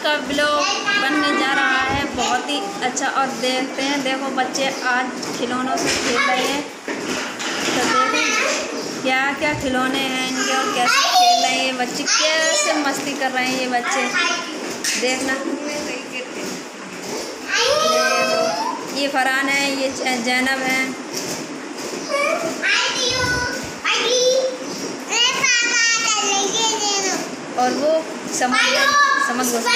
का ब्लॉग बनने जा रहा है, बहुत ही अच्छा। और देखते हैं, देखो बच्चे आज खिलौनों से खेल रहे हैं, तो देखो क्या क्या खिलौने हैं इनके और कैसे खेल रहे हैं ये बच्चे, कैसे मस्ती कर रहे हैं ये बच्चे। देखना, ये फरहान है, ये जैनब है, और वो समझ गो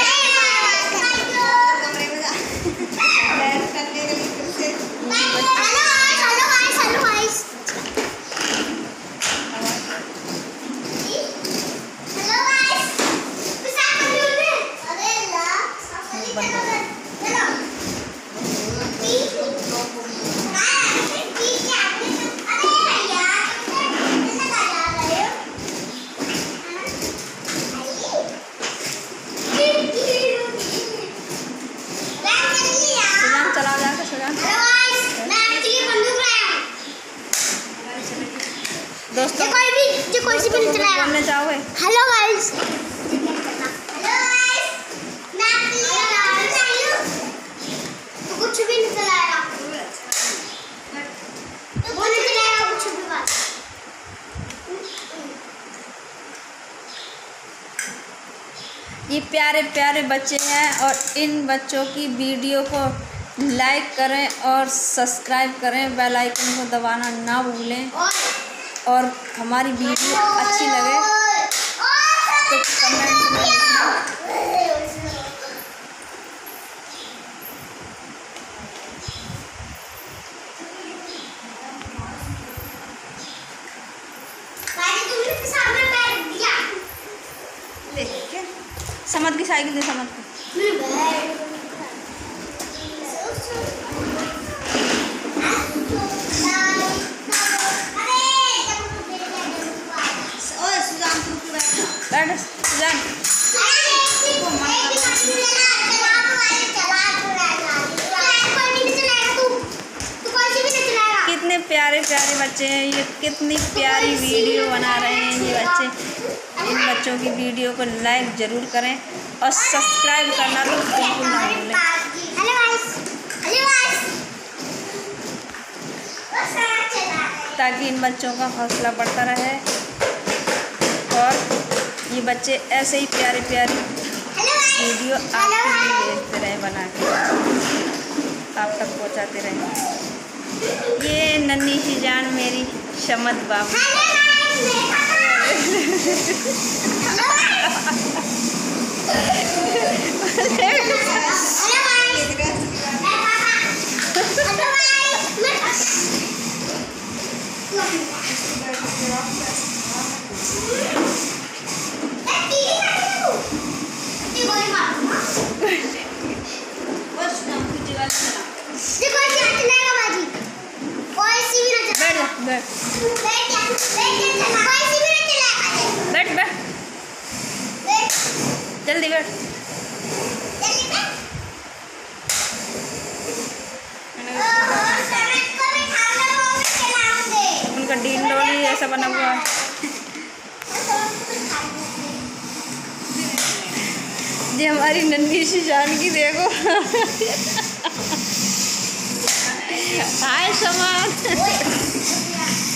दोस्तों, कोई सी भी नहीं चलाएगा। बोलना चाहोगे? हेलो गाइस, कुछ भी नहीं चलाएगा, वो नहीं चलाएगा कुछ भी बात। ये प्यारे प्यारे बच्चे हैं और इन बच्चों की वीडियो को लाइक करें और सब्सक्राइब करें, बेल आइकन को दबाना ना भूलें। और हमारी वीडियो अच्छी लगे तो कमेंट में लिखना। समझ की साइकिल दे, समझ की कितने प्यारे प्यारे बच्चे हैं ये, कितनी प्यारी वीडियो बना रहे हैं ये बच्चे। इन बच्चों की वीडियो को लाइक ज़रूर करें और सब्सक्राइब करना तो बिल्कुल ना भूलें, ताकि इन बच्चों का हौसला बढ़ता रहे और ये बच्चे ऐसे ही प्यारी प्यारी वीडियो आपके लिए भेजते रहे, बना के आप तक पहुंचाते रहे। ये नन्ही सी जान मेरी शमत बाबू, बैठ बैठ जल्दी बैठ। उनका डीन डोली ऐसा बना हुआ है। ये हमारी नन्ही सी जान की देखो। हाय समान